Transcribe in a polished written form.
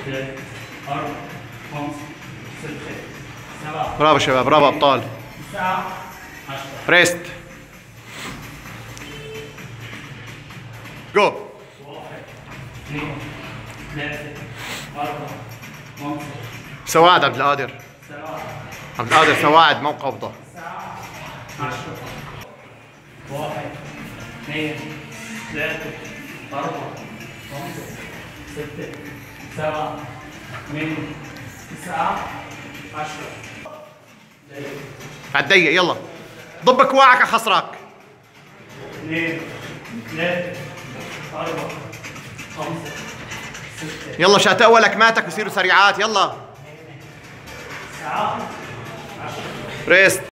ثلاثة أربعة خمسة ستة سبعة. برافو شباب، برافو أبطال. 9 10. ريست. جو. 1 2 3 4 5 سواعد عبد القادر. 7 عبد القادر سواعد مو قبضة. 10. 1 2 3 4 5 6 7 8 9 10. بعد دقيقة يلا. ضب كواعك على خصرك. 2 3 4 5 6. يلا شات أول لكماتك بصيروا سريعات يلا. 9 10. ريست.